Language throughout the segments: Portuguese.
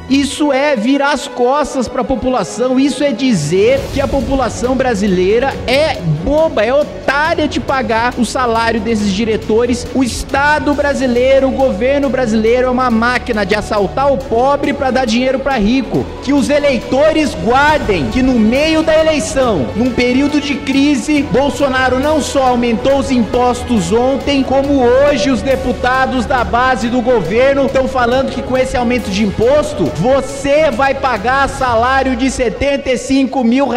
Isso é virar as costas para a população, isso é dizer que a população brasileira é boba, é otária de pagar o salário desses diretores. O Estado brasileiro, o governo brasileiro é uma máquina de assaltar o pobre para dar dinheiro para rico. Que os eleitores guardem que no meio da eleição, num período de crise, Bolsonaro não só aumentou os impostos ontem, como hoje os deputados da base do governo estão falando que com esse aumento de imposto, você vai pagar salário de R$75 mil.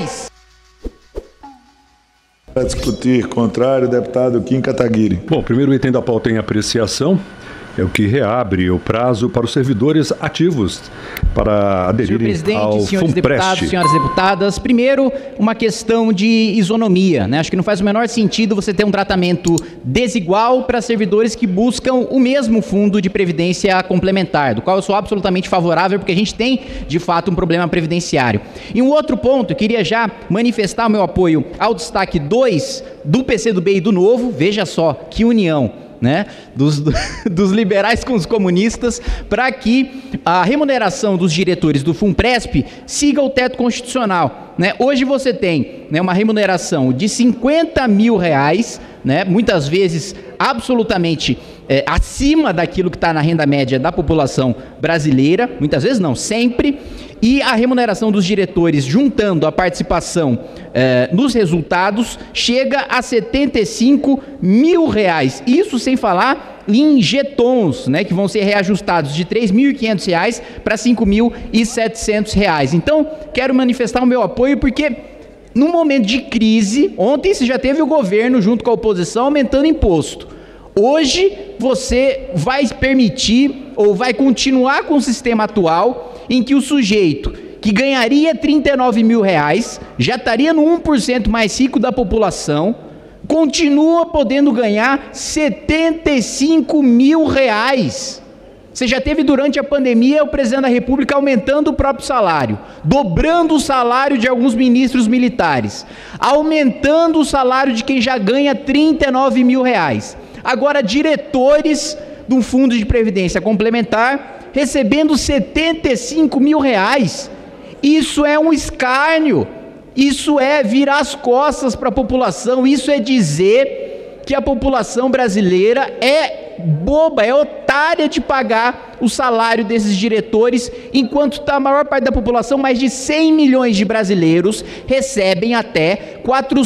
Para discutir contrário, deputado Kim Kataguiri. Bom, primeiro item da pauta em apreciação é o que reabre o prazo para os servidores ativos para aderirem ao FUNPREST. Senhores deputados, senhoras deputadas, primeiro, uma questão de isonomia, né? Acho que não faz o menor sentido você ter um tratamento desigual para servidores que buscam o mesmo fundo de previdência complementar, do qual eu sou absolutamente favorável, porque a gente tem, de fato, um problema previdenciário. E um outro ponto, eu queria já manifestar o meu apoio ao destaque 2 do PCdoB e do Novo, veja só, que união, né, dos liberais com os comunistas, para que a remuneração dos diretores do FUNPRESP siga o teto constitucional, né? Hoje você tem, né, uma remuneração de R$50 mil, né, muitas vezes absolutamente acima daquilo que está na renda média da população brasileira, muitas vezes não, sempre. E a remuneração dos diretores, juntando a participação nos resultados, chega a R$75 mil. Isso sem falar em jetons, né, que vão ser reajustados de R$3.500 para R$5.700. Então, quero manifestar o meu apoio porque, num momento de crise, ontem você já teve o governo junto com a oposição aumentando imposto. Hoje você vai permitir ou vai continuar com o sistema atual em que o sujeito que ganharia R$39 mil, já estaria no 1% mais rico da população, continua podendo ganhar R$75 mil. Você já teve durante a pandemia o presidente da República aumentando o próprio salário, dobrando o salário de alguns ministros militares, aumentando o salário de quem já ganha R$39 mil. Agora, diretores de um fundo de previdência complementar recebendo R$75 mil. Isso é um escárnio, isso é virar as costas para a população, isso é dizer que a população brasileira é boba, é otária de pagar o salário desses diretores, enquanto a maior parte da população, mais de 100 milhões de brasileiros, recebem até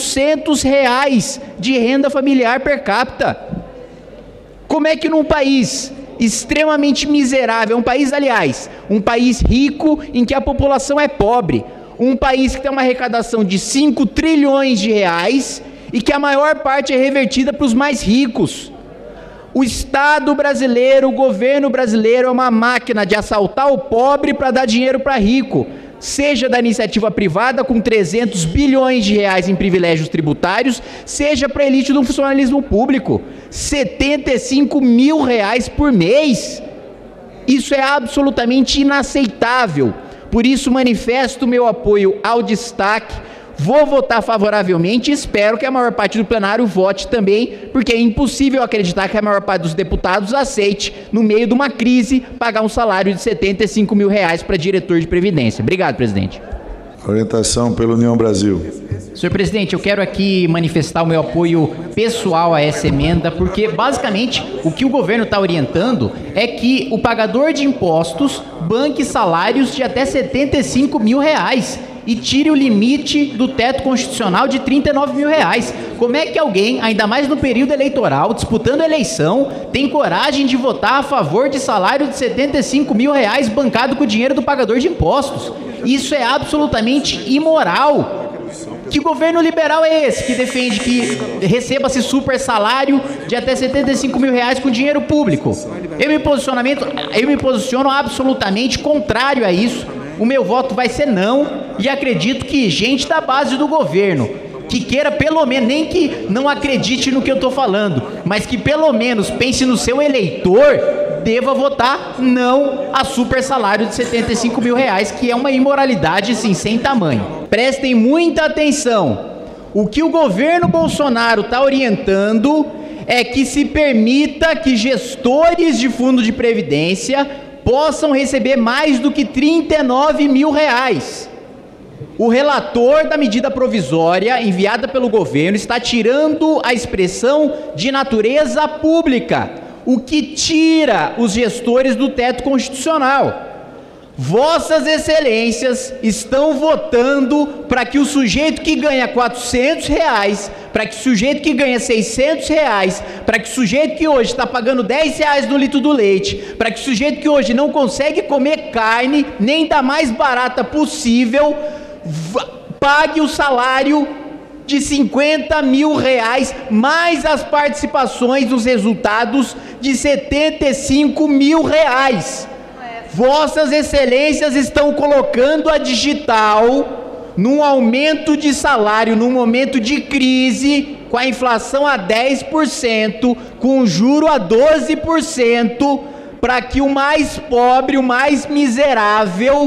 R$400 de renda familiar per capita. Como é que num país extremamente miserável, um país, aliás, um país rico em que a população é pobre, um país que tem uma arrecadação de 5 trilhões de reais e que a maior parte é revertida para os mais ricos. O Estado brasileiro, o governo brasileiro é uma máquina de assaltar o pobre para dar dinheiro para rico, seja da iniciativa privada com 300 bilhões de reais em privilégios tributários, seja para a elite do funcionalismo público. R$75 mil por mês. Isso é absolutamente inaceitável. Por isso manifesto meu apoio ao destaque. Vou votar favoravelmente e espero que a maior parte do plenário vote também, porque é impossível acreditar que a maior parte dos deputados aceite, no meio de uma crise, pagar um salário de R$75 mil para diretor de Previdência. Obrigado, presidente. Orientação pela União Brasil. Senhor presidente, eu quero aqui manifestar o meu apoio pessoal a essa emenda, porque basicamente o que o governo está orientando é que o pagador de impostos banque salários de até R$75 mil e tire o limite do teto constitucional de R$39 mil. Como é que alguém, ainda mais no período eleitoral, disputando a eleição, tem coragem de votar a favor de salário de R$75 mil bancado com o dinheiro do pagador de impostos? Isso é absolutamente imoral. Que governo liberal é esse que defende que receba-se super salário de até R$75 mil com dinheiro público? Eu me posiciono absolutamente contrário a isso. O meu voto vai ser não, e acredito que gente da base do governo, que queira pelo menos, nem que não acredite no que eu estou falando, mas que pelo menos pense no seu eleitor, deva votar não a super salário de R$75 mil, que é uma imoralidade, sim, sem tamanho. Prestem muita atenção. O que o governo Bolsonaro está orientando é que se permita que gestores de fundo de previdência possam receber mais do que R$39 mil. O relator da medida provisória enviada pelo governo está tirando a expressão de natureza pública, o que tira os gestores do teto constitucional. Vossas excelências estão votando para que o sujeito que ganha R$400, para que o sujeito que ganha R$600, para que o sujeito que hoje está pagando R$10 no litro do leite, para que o sujeito que hoje não consegue comer carne, nem da mais barata possível, pague o salário de R$50 mil, mais as participações nos resultados de R$75 mil. Vossas excelências estão colocando a digital num aumento de salário, num momento de crise, com a inflação a 10%, com o juro a 12%, para que o mais pobre, o mais miserável,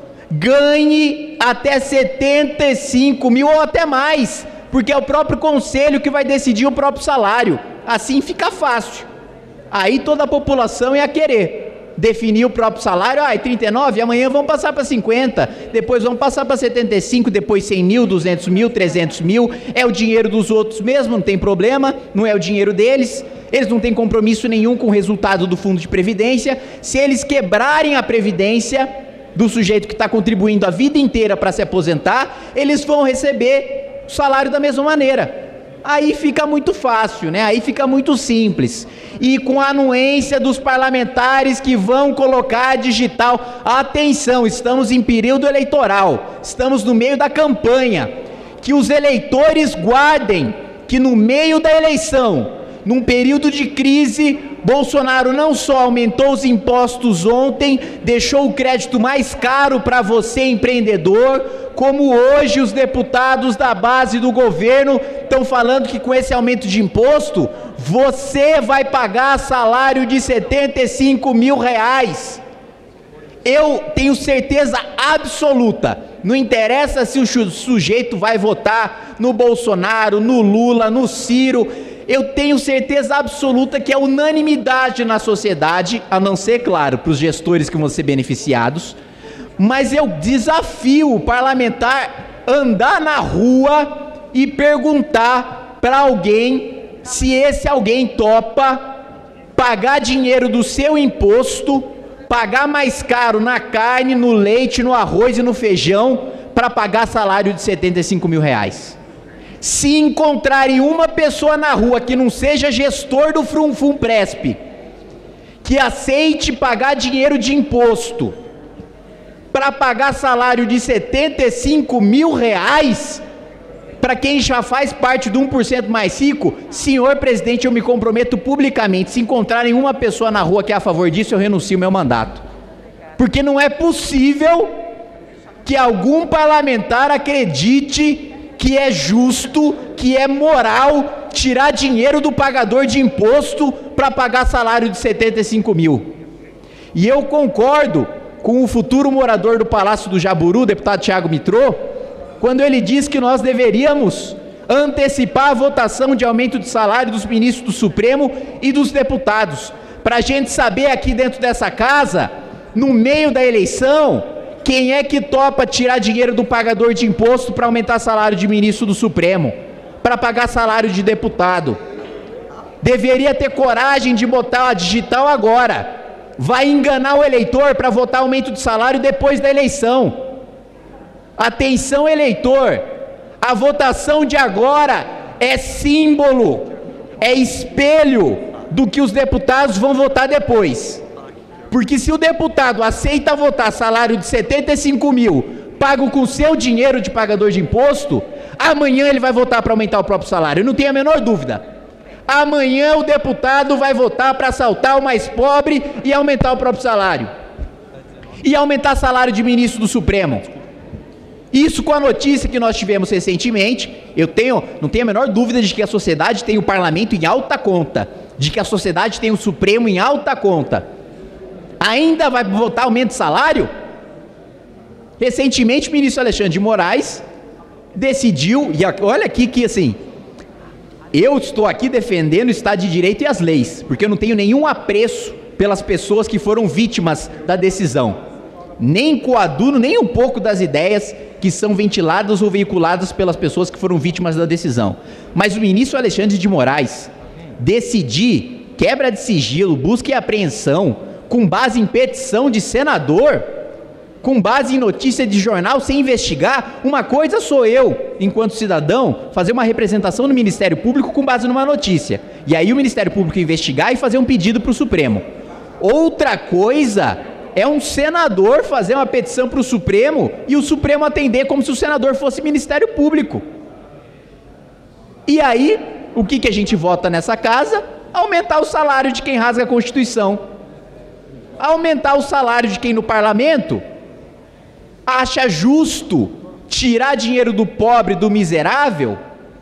ganhe até R$75 mil ou até mais, porque é o próprio conselho que vai decidir o próprio salário. Assim fica fácil. Aí toda a população ia querer definir o próprio salário. É 39, amanhã vamos passar para 50, depois vamos passar para 75, depois 100 mil, 200 mil, 300 mil, é o dinheiro dos outros mesmo, não tem problema, não é o dinheiro deles, eles não têm compromisso nenhum com o resultado do fundo de previdência. Se eles quebrarem a previdência do sujeito que está contribuindo a vida inteira para se aposentar, eles vão receber o salário da mesma maneira. Aí fica muito fácil, né? Aí fica muito simples. E com a anuência dos parlamentares que vão colocar a digital. Atenção, estamos em período eleitoral, estamos no meio da campanha. Que os eleitores guardem que no meio da eleição, num período de crise, Bolsonaro não só aumentou os impostos ontem, deixou o crédito mais caro para você, empreendedor, como hoje os deputados da base do governo estão falando que com esse aumento de imposto, você vai pagar salário de R$75 mil. Eu tenho certeza absoluta, não interessa se o sujeito vai votar no Bolsonaro, no Lula, no Ciro, eu tenho certeza absoluta que é unanimidade na sociedade, a não ser, claro, para os gestores que vão ser beneficiados, mas eu desafio o parlamentar a andar na rua e perguntar para alguém se esse alguém topa pagar dinheiro do seu imposto, pagar mais caro na carne, no leite, no arroz e no feijão, para pagar salário de R$75 mil. Se encontrarem uma pessoa na rua que não seja gestor do Funpresp, que aceite pagar dinheiro de imposto para pagar salário de R$75 mil, para quem já faz parte do 1% mais rico, senhor presidente, eu me comprometo publicamente, se encontrarem uma pessoa na rua que é a favor disso, eu renuncio ao meu mandato. Porque não é possível que algum parlamentar acredite que é justo, que é moral tirar dinheiro do pagador de imposto para pagar salário de R$75 mil. E eu concordo com o futuro morador do Palácio do Jaburu, deputado Thiago Mitrô, quando ele diz que nós deveríamos antecipar a votação de aumento de salário dos ministros do Supremo e dos deputados, para a gente saber aqui dentro dessa casa, no meio da eleição, quem é que topa tirar dinheiro do pagador de imposto para aumentar salário de ministro do Supremo, para pagar salário de deputado. Deveria ter coragem de botar a digital agora. Vai enganar o eleitor para votar aumento de salário depois da eleição. Atenção, eleitor, a votação de agora é símbolo, é espelho do que os deputados vão votar depois. Porque se o deputado aceita votar salário de R$75 mil, pago com seu dinheiro de pagador de imposto, amanhã ele vai votar para aumentar o próprio salário, eu não tenho a menor dúvida. Amanhã o deputado vai votar para assaltar o mais pobre e aumentar o próprio salário. E aumentar salário de ministro do Supremo. Isso com a notícia que nós tivemos recentemente, não tenho a menor dúvida de que a sociedade tem o parlamento em alta conta, de que a sociedade tem o Supremo em alta conta. Ainda vai votar aumento de salário? Recentemente o ministro Alexandre de Moraes decidiu, e olha aqui que assim, eu estou aqui defendendo o Estado de Direito e as leis, porque eu não tenho nenhum apreço pelas pessoas que foram vítimas da decisão. Nem coaduno, nem um pouco das ideias que são ventiladas ou veiculadas pelas pessoas que foram vítimas da decisão. Mas o ministro Alexandre de Moraes decidir quebra de sigilo, busca e apreensão, com base em petição de senador, com base em notícia de jornal, sem investigar, uma coisa sou eu, enquanto cidadão, fazer uma representação no Ministério Público com base numa notícia. E aí o Ministério Público investigar e fazer um pedido para o Supremo. Outra coisa é um senador fazer uma petição para o Supremo e o Supremo atender como se o senador fosse Ministério Público. E aí, o que a gente vota nessa casa? Aumentar o salário de quem rasga a Constituição. Aumentar o salário de quem no parlamento acha justo tirar dinheiro do pobre, do miserável,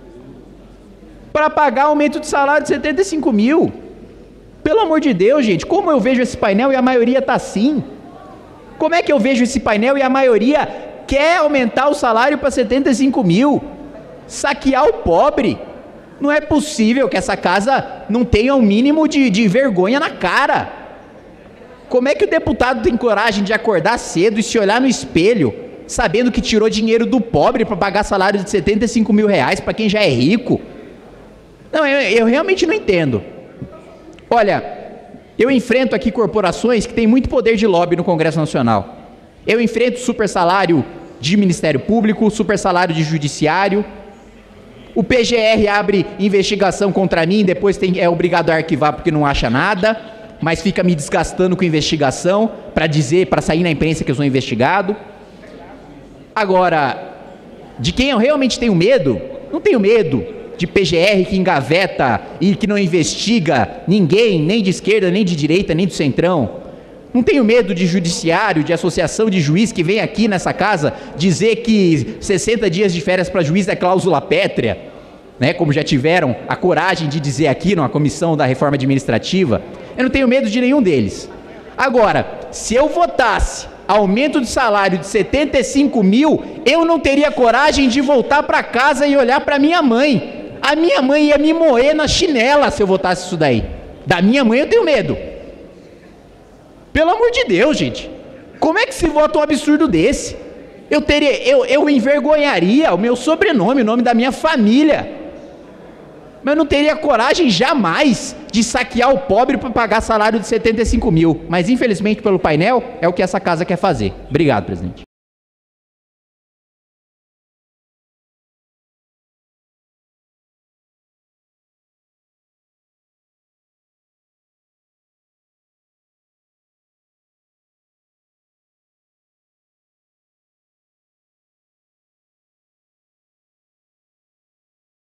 para pagar aumento de salário de 75 mil. Pelo amor de Deus, gente, como eu vejo esse painel e a maioria está assim? Como é que eu vejo esse painel e a maioria quer aumentar o salário para 75 mil? Saquear o pobre? Não é possível que essa casa não tenha um mínimo de vergonha na cara. Como é que o deputado tem coragem de acordar cedo e se olhar no espelho, sabendo que tirou dinheiro do pobre para pagar salário de 75 mil reais para quem já é rico? Não, eu realmente não entendo. Olha, eu enfrento aqui corporações que têm muito poder de lobby no Congresso Nacional. Eu enfrento super salário de Ministério Público, super salário de Judiciário. O PGR abre investigação contra mim, depois é obrigado a arquivar porque não acha nada, mas fica me desgastando com investigação para sair na imprensa que eu sou investigado. Agora, de quem eu realmente tenho medo, não tenho medo de PGR que engaveta e que não investiga ninguém, nem de esquerda, nem de direita, nem do centrão. Não tenho medo de judiciário, de associação de juiz que vem aqui nessa casa dizer que 60 dias de férias para juiz é cláusula pétrea, né, como já tiveram a coragem de dizer aqui numa comissão da reforma administrativa. Eu não tenho medo de nenhum deles. Agora, se eu votasse aumento de salário de 75 mil, eu não teria coragem de voltar para casa e olhar para minha mãe. A minha mãe ia me moer na chinela se eu votasse isso daí. Da minha mãe eu tenho medo. Pelo amor de Deus, gente. Como é que se vota um absurdo desse? Eu envergonharia o meu sobrenome, o nome da minha família. Mas eu não teria coragem jamais de saquear o pobre para pagar salário de 75 mil. Mas infelizmente pelo painel é o que essa casa quer fazer. Obrigado, presidente.